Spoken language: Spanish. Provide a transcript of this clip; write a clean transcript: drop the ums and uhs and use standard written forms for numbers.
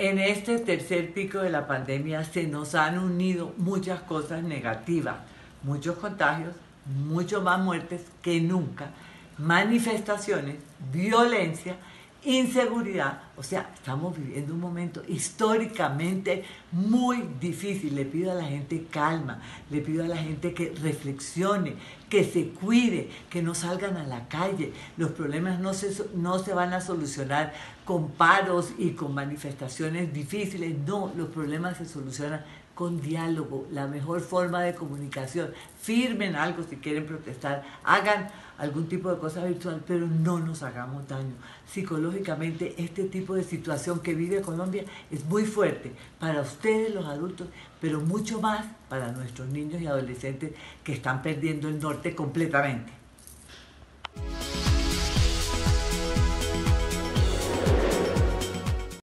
En este tercer pico de la pandemia se nos han unido muchas cosas negativas, muchos contagios, mucho más muertes que nunca, manifestaciones, violencia, inseguridad. O sea, estamos viviendo un momento históricamente muy difícil. Le pido a la gente calma, le pido a la gente que reflexione, que se cuide, que no salgan a la calle. Los problemas no se van a solucionar con paros y con manifestaciones difíciles. No, los problemas se solucionan con diálogo, la mejor forma de comunicación. Firmen algo si quieren protestar, hagan algún tipo de cosa virtual, pero no nos hagamos daño. Psicológicamente, este tipo de situación que vive Colombia es muy fuerte para ustedes los adultos, pero mucho más para nuestros niños y adolescentes que están perdiendo el norte completamente.